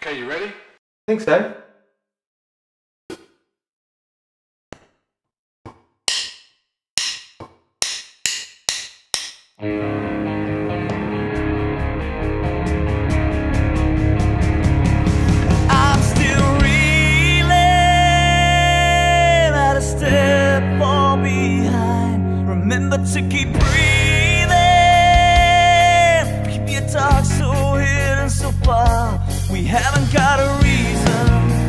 Okay, you ready? I think so. I'm still reeling, at a step far behind. Remember to keep breathing. Keep your talk so hidden so far. We haven't got a reason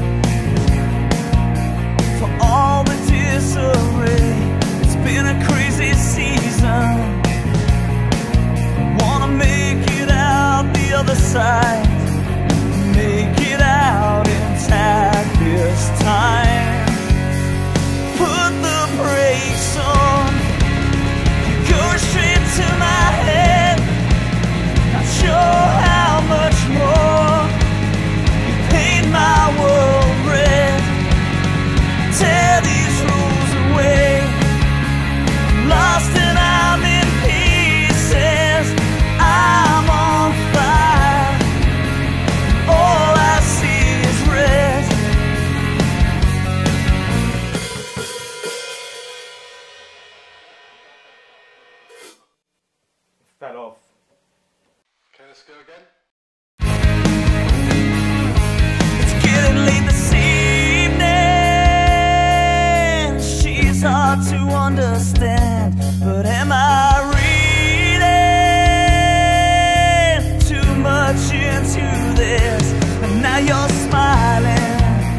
for all the disarray. It's been a crazy season. Wanna make it out the other side, make it out intact this time. Put the brakes on, go straight to my head. Not sure how much more you paint my world red. Tear these rules away. I'm lost and I'm in pieces. I'm on fire. All I see is red. Fell off. Okay, let's go again. It's getting late this evening. She's hard to understand, but am I reading too much into this? And now you're smiling,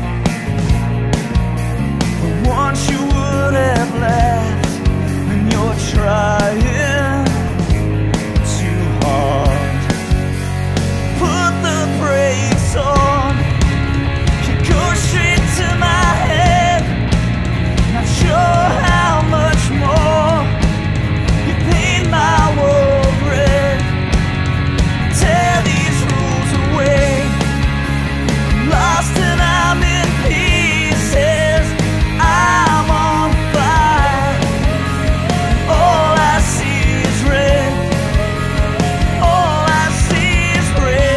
but once you would have laughed, and you're trying too hard. Put the brakes on, you go straight to my head. Not sure how much more you paint my world red. Tear these rules away. I'm lost and I'm in pieces. I'm on fire. All I see is red. All I see is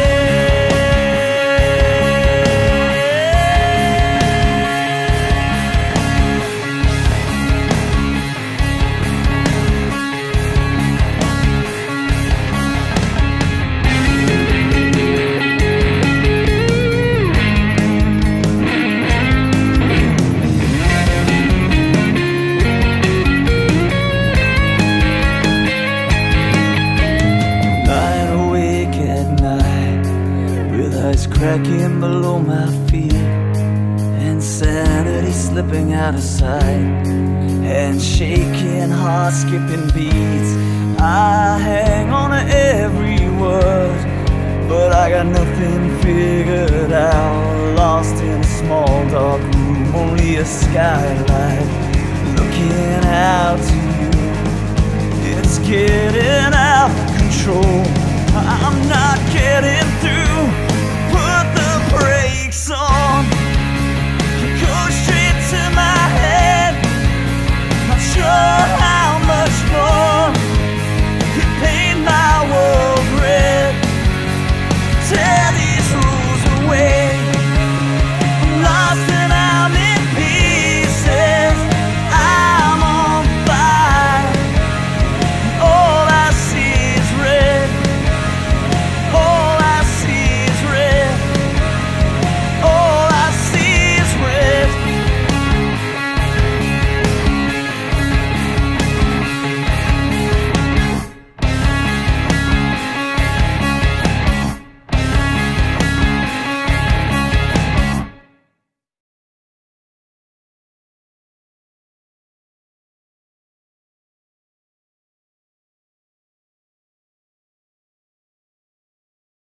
lying awake at night with eyes cracking below my feet, insanity slipping out of sight, and shaking, heart skipping beats. I hang on to every word, but I got nothing figured out. Lost in a small dark room, only a skylight looking out to you. It's getting out of control. I'm not getting through.